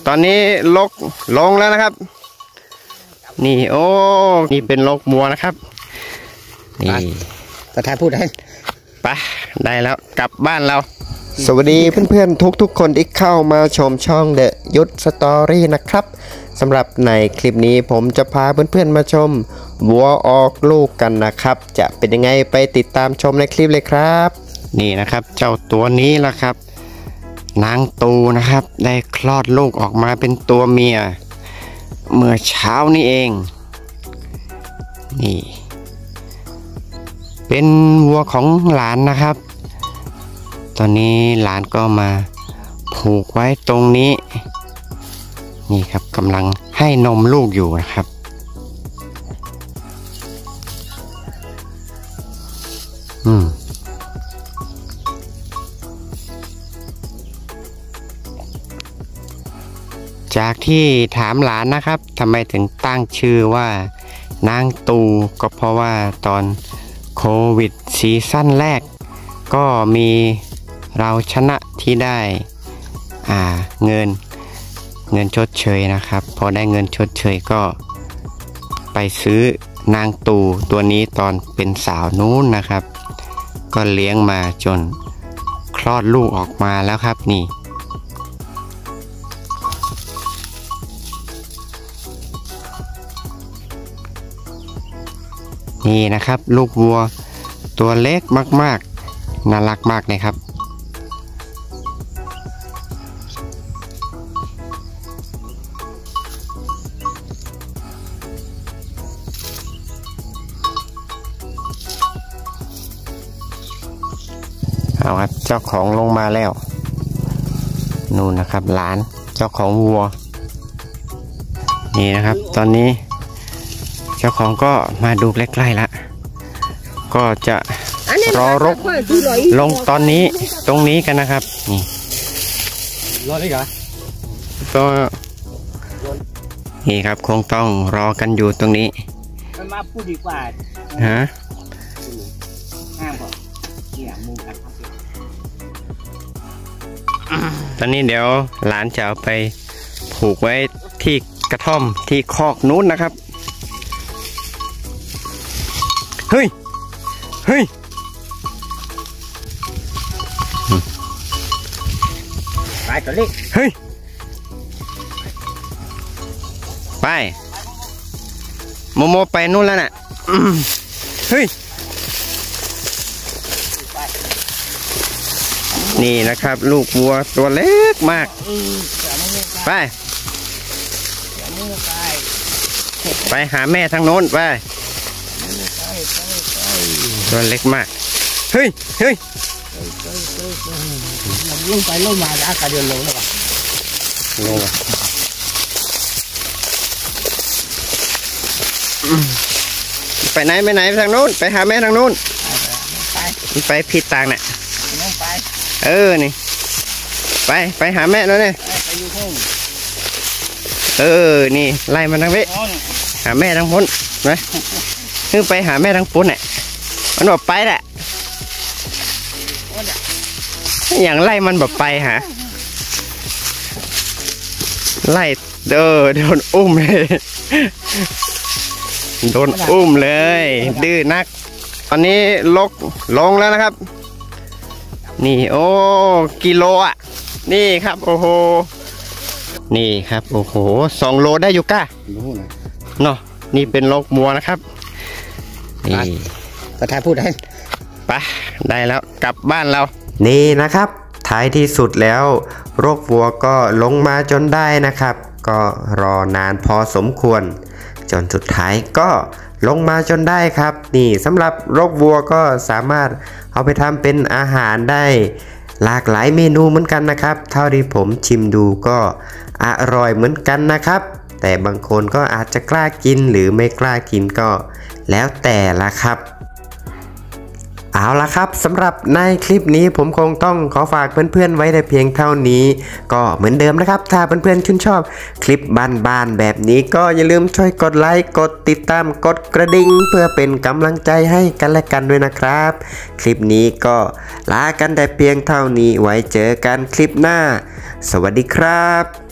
ตอนนี้ลกลงแล้วนะครับนี่โอ้นี่เป็นลกบัวนะครับนี่ประธานพูดได้ไปได้แล้วกลับบ้านเราสวัสดีเพื่อนๆทุกคนที่เข้ามาชมช่องเดอะยุทธสตอรี่นะครับสำหรับในคลิปนี้ผมจะพาเพื่อนๆมาชมวัวออกลูกกันนะครับจะเป็นยังไงไปติดตามชมในคลิปเลยครับนี่นะครับเจ้าตัวนี้ล่ะครับนางตูนะครับได้คลอดลูกออกมาเป็นตัวเมียเมื่อเช้านี้เองนี่เป็นวัวของหลานนะครับตอนนี้หลานก็มาผูกไว้ตรงนี้นี่ครับกำลังให้นมลูกอยู่นะครับจากที่ถามหลานนะครับทำไมถึงตั้งชื่อว่านางตูก็เพราะว่าตอนโควิดซีซั่นแรกก็มีเราชนะที่ได้เงินชดเชยนะครับพอได้เงินชดเชยก็ไปซื้อนางตูตัวนี้ตอนเป็นสาวนู้นนะครับก็เลี้ยงมาจนคลอดลูกออกมาแล้วครับนี่นะครับลูกวัวตัวเล็กมากๆน่ารักมากเลยครับเอาครับเจ้าของลงมาแล้วนู่นนะครับหลานเจ้าของวัวนี่นะครับตอนนี้เจ้าของก็มาดูใกล้ๆละก็จะรอรกลงตรงนี้กันนะครับนี่รอได้เหรอก็นี่ครับคงต้องรอกันอยู่ตรงนี้มาพูดดีกว่าฮะตอนนี้เดี๋ยวหลานจะเอาไปผูกไว้ที่กระท่อมที่คอกนู้นนะครับเฮ้ยไปตัวเล็กเฮ้ยไปโมไปนู่นแล้วน่ะเฮ้ยนี่นะครับลูกวัวตัวเล็กมากไปหาแม่ทางโน้นไปตัวเล็กมากเฮ้ยลงไปลงมาแล้วกระเด็นลงแล้วป่ะลงไปไหนทางโน้นไปหาแม่ทางโน้นไปผิดทางน่ะนี่ไปหาแม่แล้วเนี่ยนี่ไล่มันทางนี้หาแม่ทางพ้นนะคือไปหาแม่ทางพ้นเนี่ยมันบอกไปแหละอย่างไล่มันแบบไปฮะไล่โดนอุ้มเลยดื้อนักตอนนี้ลงแล้วนะครับนี่โอ้กิโลอ่ะนี่ครับโอ้โหนี่ครับโอ้โห2 โลได้อยู่ก้าเนาะนี่เป็นลกบัวนะครับนี่ประธานพูดได้ไปได้แล้วกลับบ้านเรานี่นะครับท้ายที่สุดแล้วรกวัวก็ลงมาจนได้นะครับก็รอนานพอสมควรจนสุดท้ายก็ลงมาจนได้ครับนี่สำหรับรกวัวก็สามารถเอาไปทำเป็นอาหารได้หลากหลายเมนูเหมือนกันนะครับเท่าที่ผมชิมดูก็อร่อยเหมือนกันนะครับแต่บางคนก็อาจจะกล้ากินหรือไม่กล้ากินก็แล้วแต่ละครับเอาละครับสำหรับในคลิปนี้ผมคงต้องขอฝากเพื่อนๆไว้แต่เพียงเท่านี้ก็เหมือนเดิมนะครับถ้าเพื่อนๆชื่นชอบคลิปบ้านๆแบบนี้ก็อย่าลืมช่วยกดไลค์กดติดตามกดกระดิ่งเพื่อเป็นกำลังใจให้กันและกันด้วยนะครับคลิปนี้ก็ลากันแต่เพียงเท่านี้ไว้เจอกันคลิปหน้าสวัสดีครับ